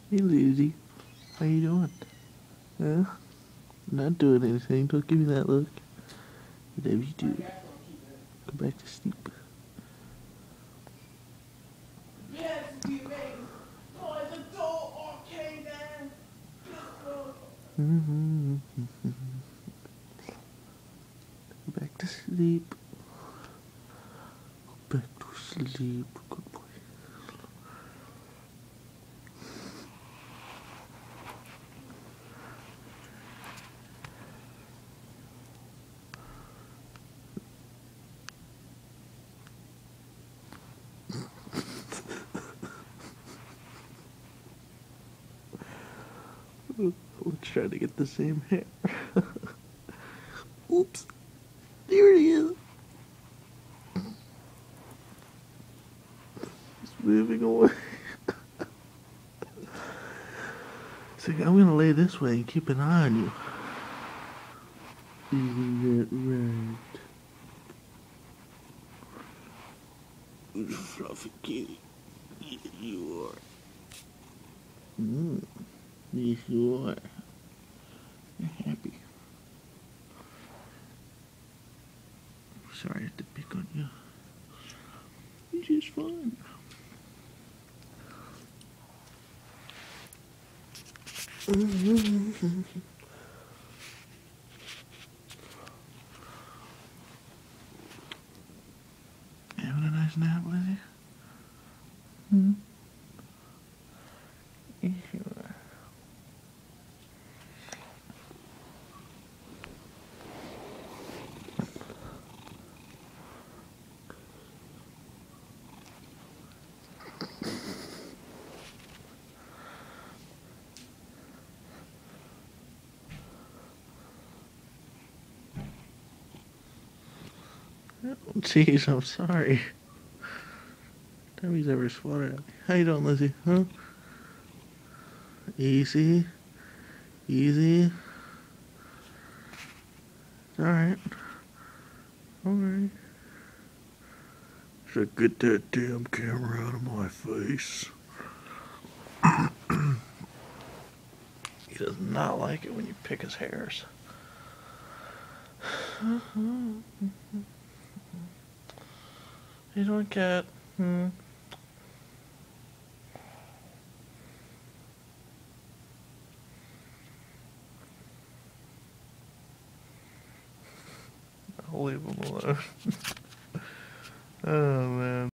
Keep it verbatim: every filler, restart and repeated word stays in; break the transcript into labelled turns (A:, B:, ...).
A: Hey, Lizzie. How you doing? Huh? Not doing anything. Don't give me that look. Whatever you do, go back to sleep.
B: Yes, we made boys a door okay then.
A: Mm-hmm. Go back to sleep. Go back to sleep. Good boy. Let's try to get the same hair. Oops. There it is. It's moving away. So I'm gonna lay this way and keep an eye on you. Isn't that right? You fluffy kitty. Yes, you are. Mm. Yes, you are. You're happy. Sorry I had to pick on you. It's just fun. Having a nice nap, Lizzie? Hmm? Yes, you are. Jeez, I'm sorry. Nobody's ever swatted at me. How you doing, Lizzie? Huh? Easy. Easy. Alright. Alright. So get that damn camera out of my face. He does not like it when you pick his hairs. Hey, doing, cat? Hmm? I'll leave him alone. Oh, man.